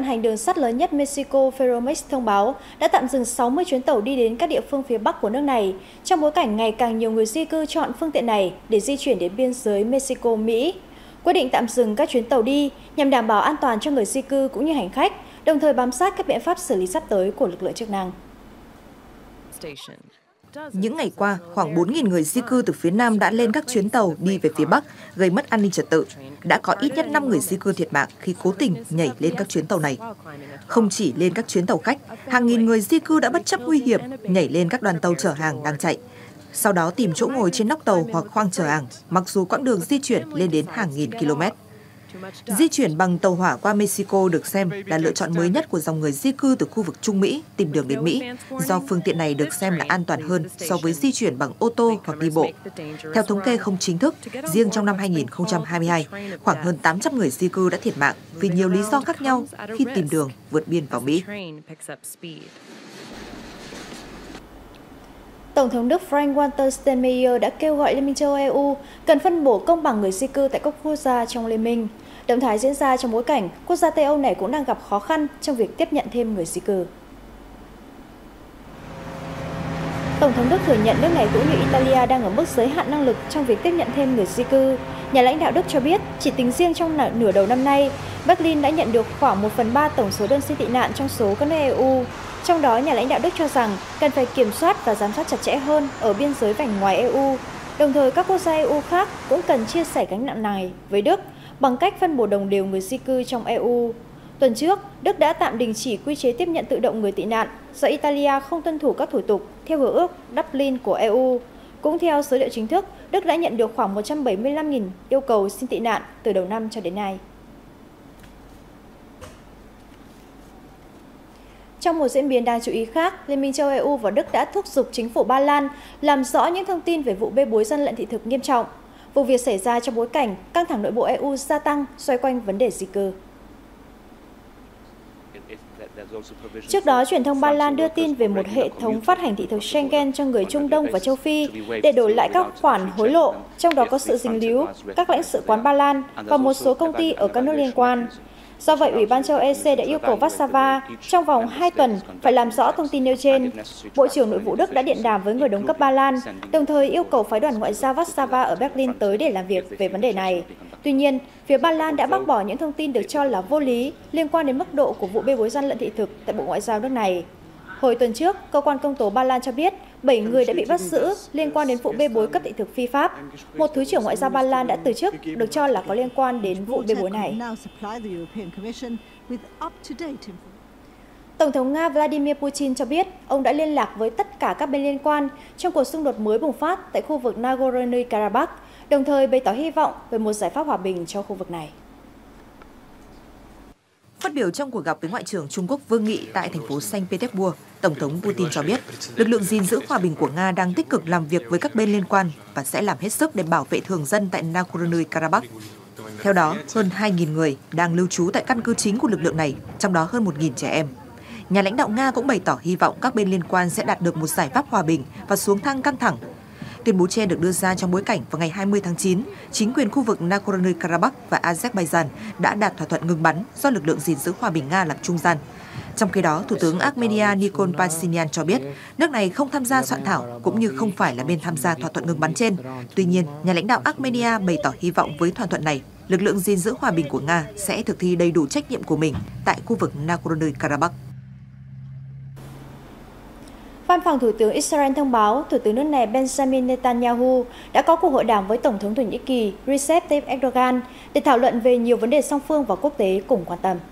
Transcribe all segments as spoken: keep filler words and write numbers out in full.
vận hành đường sắt lớn nhất Mexico Ferromex thông báo đã tạm dừng sáu mươi chuyến tàu đi đến các địa phương phía Bắc của nước này, trong bối cảnh ngày càng nhiều người di cư chọn phương tiện này để di chuyển đến biên giới Mexico-Mỹ. Quyết định tạm dừng các chuyến tàu đi nhằm đảm bảo an toàn cho người di cư cũng như hành khách, đồng thời bám sát các biện pháp xử lý sắp tới của lực lượng chức năng. Những ngày qua, khoảng bốn nghìn người di cư từ phía Nam đã lên các chuyến tàu đi về phía Bắc, gây mất an ninh trật tự. Đã có ít nhất năm người di cư thiệt mạng khi cố tình nhảy lên các chuyến tàu này. Không chỉ lên các chuyến tàu khách, hàng nghìn người di cư đã bất chấp nguy hiểm nhảy lên các đoàn tàu chở hàng đang chạy. Sau đó tìm chỗ ngồi trên nóc tàu hoặc khoang chở hàng, mặc dù quãng đường di chuyển lên đến hàng nghìn km. Di chuyển bằng tàu hỏa qua Mexico được xem là lựa chọn mới nhất của dòng người di cư từ khu vực Trung Mỹ tìm đường đến Mỹ, do phương tiện này được xem là an toàn hơn so với di chuyển bằng ô tô hoặc đi bộ. Theo thống kê không chính thức, riêng trong năm hai nghìn không trăm hai mươi hai, khoảng hơn tám trăm người di cư đã thiệt mạng vì nhiều lý do khác nhau khi tìm đường vượt biên vào Mỹ. Tổng thống Đức Frank-Walter Steinmeier đã kêu gọi Liên minh châu Âu E U cần phân bổ công bằng người di cư tại các quốc gia trong Liên minh. Động thái diễn ra trong bối cảnh quốc gia Tây Âu này cũng đang gặp khó khăn trong việc tiếp nhận thêm người di cư. Tổng thống Đức thừa nhận nước này cũng như Italia đang ở mức giới hạn năng lực trong việc tiếp nhận thêm người di cư. Nhà lãnh đạo Đức cho biết, chỉ tính riêng trong nửa đầu năm nay, Berlin đã nhận được khoảng một phần ba tổng số đơn xin tị nạn trong số các nước E U. Trong đó, nhà lãnh đạo Đức cho rằng cần phải kiểm soát và giám sát chặt chẽ hơn ở biên giới vành ngoài E U. Đồng thời, các quốc gia E U khác cũng cần chia sẻ gánh nặng này với Đức bằng cách phân bổ đồng đều người di cư trong E U. Tuần trước, Đức đã tạm đình chỉ quy chế tiếp nhận tự động người tị nạn do Italia không tuân thủ các thủ tục theo Hiệp ước Dublin của E U. Cũng theo số liệu chính thức, Đức đã nhận được khoảng một trăm bảy mươi lăm nghìn yêu cầu xin tị nạn từ đầu năm cho đến nay. Trong một diễn biến đáng chú ý khác, Liên minh châu Âu E U và Đức đã thúc giục chính phủ Ba Lan làm rõ những thông tin về vụ bê bối gian lận thị thực nghiêm trọng. Vụ việc xảy ra trong bối cảnh căng thẳng nội bộ E U gia tăng xoay quanh vấn đề di cư. Trước đó, truyền thông Ba Lan đưa tin về một hệ thống phát hành thị thực Schengen cho người Trung Đông và châu Phi để đổi lại các khoản hối lộ, trong đó có sự dính líu các lãnh sự quán Ba Lan và một số công ty ở các nước liên quan. Do vậy, Ủy ban châu E C đã yêu cầu Warsaw trong vòng hai tuần phải làm rõ thông tin nêu trên. Bộ trưởng Nội vụ Đức đã điện đàm với người đồng cấp Ba Lan, đồng thời yêu cầu phái đoàn ngoại giao Warsaw ở Berlin tới để làm việc về vấn đề này. Tuy nhiên, phía Ba Lan đã bác bỏ những thông tin được cho là vô lý liên quan đến mức độ của vụ bê bối gian lận thị thực tại Bộ Ngoại giao nước này. Hồi tuần trước, cơ quan công tố Ba Lan cho biết bảy người đã bị bắt giữ liên quan đến vụ bê bối cấp thị thực phi pháp. Một thứ trưởng ngoại giao Ba Lan đã từ chức, được cho là có liên quan đến vụ bê bối này. Tổng thống Nga Vladimir Putin cho biết ông đã liên lạc với tất cả các bên liên quan trong cuộc xung đột mới bùng phát tại khu vực Nagorno-Karabakh, đồng thời bày tỏ hy vọng về một giải pháp hòa bình cho khu vực này. Phát biểu trong cuộc gặp với Ngoại trưởng Trung Quốc Vương Nghị tại thành phố Saint Petersburg, Tổng thống Putin cho biết lực lượng gìn giữ hòa bình của Nga đang tích cực làm việc với các bên liên quan và sẽ làm hết sức để bảo vệ thường dân tại Nagorno-Karabakh. Theo đó, hơn hai nghìn người đang lưu trú tại căn cứ chính của lực lượng này, trong đó hơn một nghìn trẻ em. Nhà lãnh đạo Nga cũng bày tỏ hy vọng các bên liên quan sẽ đạt được một giải pháp hòa bình và xuống thang căng thẳng. Tuyên bố trên được đưa ra trong bối cảnh vào ngày hai mươi tháng chín, chính quyền khu vực Nagorno-Karabakh và Azerbaijan đã đạt thỏa thuận ngừng bắn do lực lượng gìn giữ hòa bình Nga làm trung gian. Trong khi đó, Thủ tướng Armenia Nikol Pashinyan cho biết nước này không tham gia soạn thảo cũng như không phải là bên tham gia thỏa thuận ngừng bắn trên. Tuy nhiên, nhà lãnh đạo Armenia bày tỏ hy vọng với thỏa thuận này, lực lượng gìn giữ hòa bình của Nga sẽ thực thi đầy đủ trách nhiệm của mình tại khu vực Nagorno-Karabakh. Văn phòng Thủ tướng Israel thông báo Thủ tướng nước này Benjamin Netanyahu đã có cuộc hội đàm với Tổng thống Thổ Nhĩ Kỳ Recep Tayyip Erdogan để thảo luận về nhiều vấn đề song phương và quốc tế cùng quan tâm.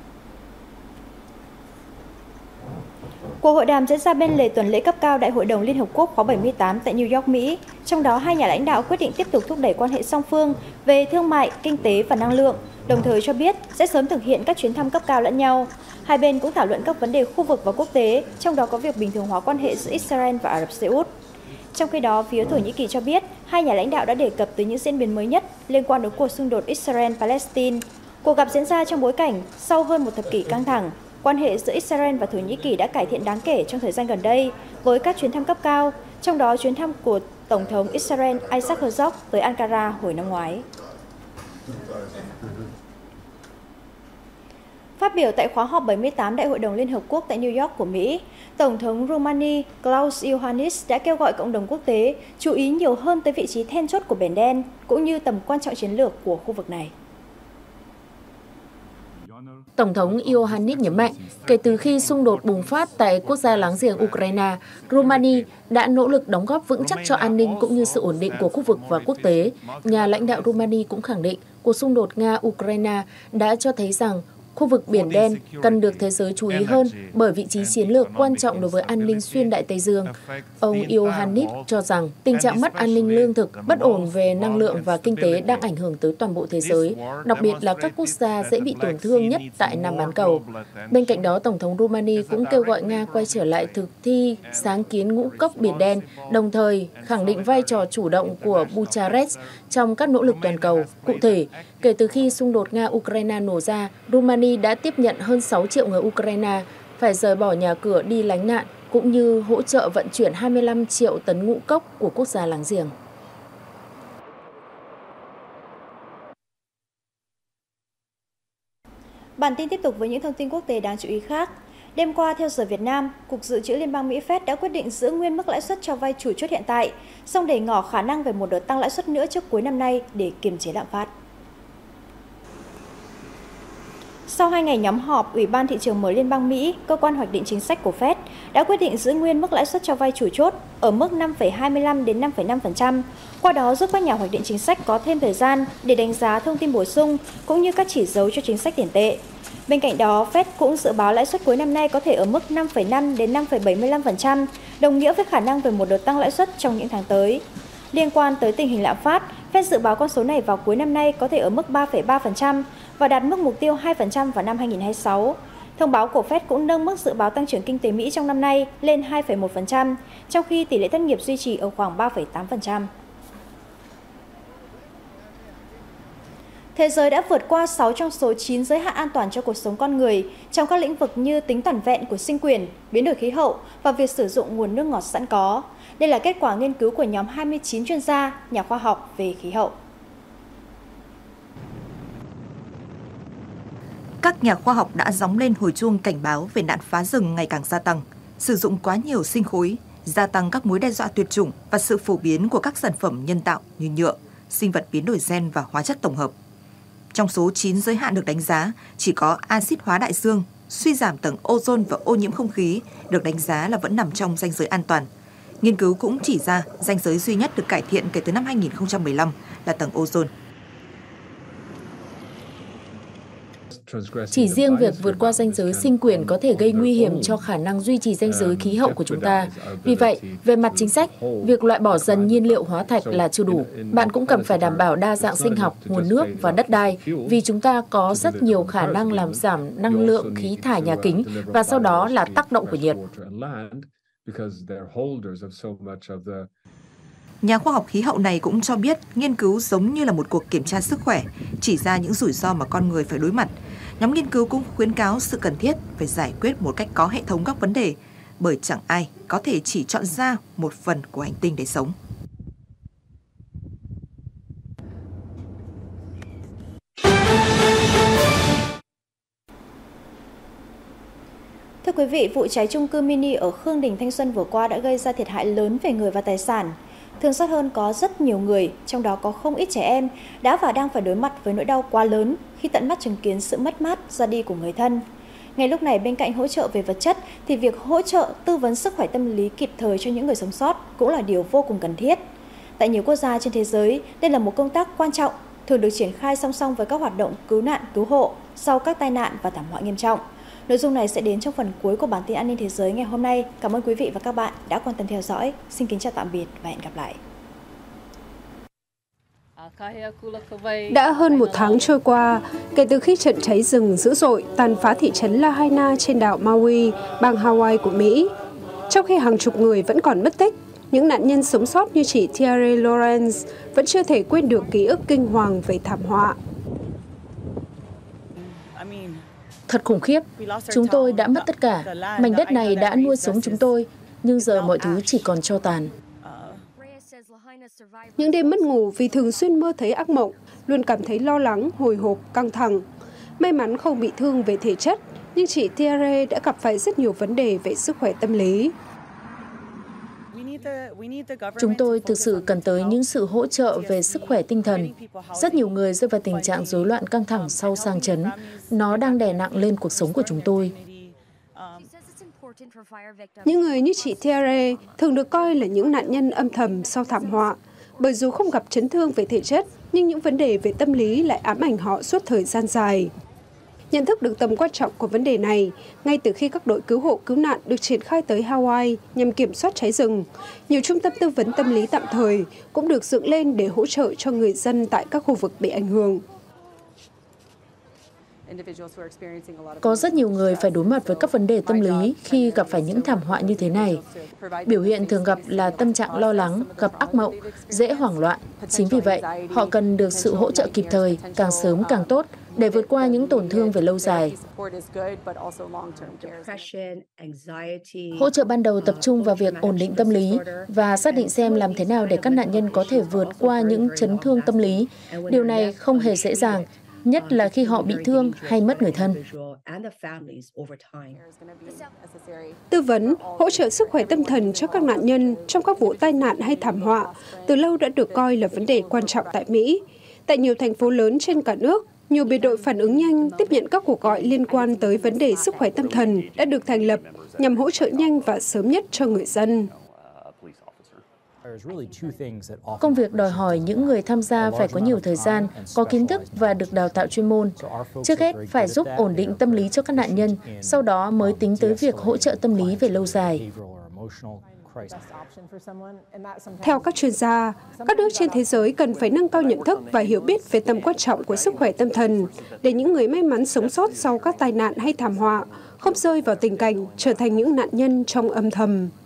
Cuộc hội đàm diễn ra bên lề tuần lễ cấp cao Đại hội đồng Liên Hợp Quốc khóa bảy mươi tám tại New York, Mỹ. Trong đó, hai nhà lãnh đạo quyết định tiếp tục thúc đẩy quan hệ song phương về thương mại, kinh tế và năng lượng, đồng thời cho biết sẽ sớm thực hiện các chuyến thăm cấp cao lẫn nhau. Hai bên cũng thảo luận các vấn đề khu vực và quốc tế, trong đó có việc bình thường hóa quan hệ giữa Israel và Ả Rập Xê Út. Trong khi đó, phía Thổ Nhĩ Kỳ cho biết hai nhà lãnh đạo đã đề cập tới những diễn biến mới nhất liên quan đến cuộc xung đột Israel-Palestine. Cuộc gặp diễn ra trong bối cảnh sau hơn một thập kỷ căng thẳng, quan hệ giữa Israel và Thổ Nhĩ Kỳ đã cải thiện đáng kể trong thời gian gần đây với các chuyến thăm cấp cao, trong đó chuyến thăm của Tổng thống Israel Isaac Herzog tới Ankara hồi năm ngoái. Phát biểu tại khóa họp bảy mươi tám Đại hội đồng Liên Hợp Quốc tại New York của Mỹ, Tổng thống Romania Klaus Iohannis đã kêu gọi cộng đồng quốc tế chú ý nhiều hơn tới vị trí then chốt của Biển Đen, cũng như tầm quan trọng chiến lược của khu vực này. Tổng thống Iohannis nhấn mạnh, kể từ khi xung đột bùng phát tại quốc gia láng giềng Ukraine, Romania đã nỗ lực đóng góp vững chắc cho an ninh cũng như sự ổn định của khu vực và quốc tế. Nhà lãnh đạo Romania cũng khẳng định, cuộc xung đột Nga-Ukraine đã cho thấy rằng khu vực Biển Đen cần được thế giới chú ý hơn bởi vị trí chiến lược quan trọng đối với an ninh xuyên Đại Tây Dương. Ông Iohannis cho rằng tình trạng mất an ninh lương thực, bất ổn về năng lượng và kinh tế đang ảnh hưởng tới toàn bộ thế giới, đặc biệt là các quốc gia dễ bị tổn thương nhất tại Nam bán cầu. Bên cạnh đó, Tổng thống Romania cũng kêu gọi Nga quay trở lại thực thi sáng kiến ngũ cốc Biển Đen, đồng thời khẳng định vai trò chủ động của Bucharest trong các nỗ lực toàn cầu. Cụ thể, kể từ khi xung đột Nga-Ukraine nổ ra, Romania đã tiếp nhận hơn sáu triệu người Ukraine phải rời bỏ nhà cửa đi lánh nạn, cũng như hỗ trợ vận chuyển hai mươi lăm triệu tấn ngũ cốc của quốc gia láng giềng. Bản tin tiếp tục với những thông tin quốc tế đáng chú ý khác. Đêm qua, theo giờ Việt Nam, Cục Dự trữ Liên bang Mỹ Fed đã quyết định giữ nguyên mức lãi suất cho vay chủ chốt hiện tại, song để ngỏ khả năng về một đợt tăng lãi suất nữa trước cuối năm nay để kiềm chế lạm phát. Sau hai ngày nhóm họp, Ủy ban Thị trường Mở Liên bang Mỹ, cơ quan hoạch định chính sách của Fed, đã quyết định giữ nguyên mức lãi suất cho vay chủ chốt ở mức năm phẩy hai mươi lăm đến năm phẩy năm phần trăm, qua đó giúp các nhà hoạch định chính sách có thêm thời gian để đánh giá thông tin bổ sung cũng như các chỉ dấu cho chính sách tiền tệ. Bên cạnh đó, Fed cũng dự báo lãi suất cuối năm nay có thể ở mức năm phẩy năm đến năm phẩy bảy mươi lăm phần trăm, đồng nghĩa với khả năng về một đợt tăng lãi suất trong những tháng tới. Liên quan tới tình hình lạm phát, Fed dự báo con số này vào cuối năm nay có thể ở mức ba phẩy ba phần trăm và đạt mức mục tiêu hai phần trăm vào năm hai nghìn không trăm hai mươi sáu. Thông báo của Fed cũng nâng mức dự báo tăng trưởng kinh tế Mỹ trong năm nay lên hai phẩy một phần trăm, trong khi tỷ lệ thất nghiệp duy trì ở khoảng ba phẩy tám phần trăm. Thế giới đã vượt qua sáu trong số chín giới hạn an toàn cho cuộc sống con người trong các lĩnh vực như tính toàn vẹn của sinh quyền, biến đổi khí hậu và việc sử dụng nguồn nước ngọt sẵn có. Đây là kết quả nghiên cứu của nhóm hai mươi chín chuyên gia, nhà khoa học về khí hậu. Các nhà khoa học đã gióng lên hồi chuông cảnh báo về nạn phá rừng ngày càng gia tăng, sử dụng quá nhiều sinh khối, gia tăng các mối đe dọa tuyệt chủng và sự phổ biến của các sản phẩm nhân tạo như nhựa, sinh vật biến đổi gen và hóa chất tổng hợp. Trong số chín giới hạn được đánh giá, chỉ có axit hóa đại dương, suy giảm tầng ozone và ô nhiễm không khí được đánh giá là vẫn nằm trong ranh giới an toàn. Nghiên cứu cũng chỉ ra ranh giới duy nhất được cải thiện kể từ năm hai nghìn không trăm mười lăm là tầng ozone. Chỉ riêng việc vượt qua ranh giới sinh quyền có thể gây nguy hiểm cho khả năng duy trì ranh giới khí hậu của chúng ta. Vì vậy, về mặt chính sách, việc loại bỏ dần nhiên liệu hóa thạch là chưa đủ. Bạn cũng cần phải đảm bảo đa dạng sinh học, nguồn nước và đất đai, vì chúng ta có rất nhiều khả năng làm giảm năng lượng khí thải nhà kính và sau đó là tác động của nhiệt. Nhà khoa học khí hậu này cũng cho biết nghiên cứu giống như là một cuộc kiểm tra sức khỏe, chỉ ra những rủi ro mà con người phải đối mặt. Nhóm nghiên cứu cũng khuyến cáo sự cần thiết phải giải quyết một cách có hệ thống các vấn đề, bởi chẳng ai có thể chỉ chọn ra một phần của hành tinh để sống. Thưa quý vị, vụ cháy chung cư mini ở Khương Đình, Thanh Xuân vừa qua đã gây ra thiệt hại lớn về người và tài sản. Thương xót hơn có rất nhiều người, trong đó có không ít trẻ em, đã và đang phải đối mặt với nỗi đau quá lớn khi tận mắt chứng kiến sự mất mát, ra đi của người thân. Ngay lúc này, bên cạnh hỗ trợ về vật chất, thì việc hỗ trợ tư vấn sức khỏe tâm lý kịp thời cho những người sống sót cũng là điều vô cùng cần thiết. Tại nhiều quốc gia trên thế giới, đây là một công tác quan trọng, thường được triển khai song song với các hoạt động cứu nạn, cứu hộ sau các tai nạn và thảm họa nghiêm trọng. Nội dung này sẽ đến trong phần cuối của bản tin an ninh thế giới ngày hôm nay. Cảm ơn quý vị và các bạn đã quan tâm theo dõi. Xin kính chào tạm biệt và hẹn gặp lại. Đã hơn một tháng trôi qua kể từ khi trận cháy rừng dữ dội tàn phá thị trấn Lahaina trên đảo Maui, bang Hawaii của Mỹ. Trong khi hàng chục người vẫn còn mất tích, những nạn nhân sống sót như chị Thierry Lawrence vẫn chưa thể quên được ký ức kinh hoàng về thảm họa. Thật khủng khiếp, chúng tôi đã mất tất cả. Mảnh đất này đã nuôi sống chúng tôi, nhưng giờ mọi thứ chỉ còn tro tàn. Những đêm mất ngủ vì thường xuyên mơ thấy ác mộng, luôn cảm thấy lo lắng, hồi hộp, căng thẳng. May mắn không bị thương về thể chất, nhưng chị Tiare đã gặp phải rất nhiều vấn đề về sức khỏe tâm lý. Chúng tôi thực sự cần tới những sự hỗ trợ về sức khỏe tinh thần. Rất nhiều người rơi vào tình trạng rối loạn căng thẳng sau sang chấn. Nó đang đè nặng lên cuộc sống của chúng tôi. Những người như chị Tiare thường được coi là những nạn nhân âm thầm sau thảm họa, bởi dù không gặp chấn thương về thể chất, nhưng những vấn đề về tâm lý lại ám ảnh họ suốt thời gian dài. Nhận thức được tầm quan trọng của vấn đề này, ngay từ khi các đội cứu hộ cứu nạn được triển khai tới Hawaii nhằm kiểm soát cháy rừng, nhiều trung tâm tư vấn tâm lý tạm thời cũng được dựng lên để hỗ trợ cho người dân tại các khu vực bị ảnh hưởng. Có rất nhiều người phải đối mặt với các vấn đề tâm lý khi gặp phải những thảm họa như thế này. Biểu hiện thường gặp là tâm trạng lo lắng, gặp ác mộng, dễ hoảng loạn. Chính vì vậy, họ cần được sự hỗ trợ kịp thời, càng sớm càng tốt, để vượt qua những tổn thương về lâu dài. Hỗ trợ ban đầu tập trung vào việc ổn định tâm lý và xác định xem làm thế nào để các nạn nhân có thể vượt qua những chấn thương tâm lý. Điều này không hề dễ dàng, nhất là khi họ bị thương hay mất người thân. Tư vấn, hỗ trợ sức khỏe tâm thần cho các nạn nhân trong các vụ tai nạn hay thảm họa từ lâu đã được coi là vấn đề quan trọng tại Mỹ. Tại nhiều thành phố lớn trên cả nước, nhiều biệt đội phản ứng nhanh tiếp nhận các cuộc gọi liên quan tới vấn đề sức khỏe tâm thần đã được thành lập nhằm hỗ trợ nhanh và sớm nhất cho người dân. Công việc đòi hỏi những người tham gia phải có nhiều thời gian, có kiến thức và được đào tạo chuyên môn. Trước hết, phải giúp ổn định tâm lý cho các nạn nhân, sau đó mới tính tới việc hỗ trợ tâm lý về lâu dài. Theo các chuyên gia, các nước trên thế giới cần phải nâng cao nhận thức và hiểu biết về tầm quan trọng của sức khỏe tâm thần, để những người may mắn sống sót sau các tai nạn hay thảm họa không rơi vào tình cảnh trở thành những nạn nhân trong âm thầm.